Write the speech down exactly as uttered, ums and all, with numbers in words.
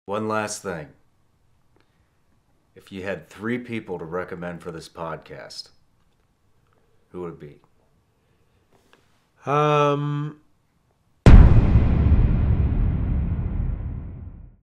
One last thing. If you had three people to recommend for this podcast, who would it be? Um,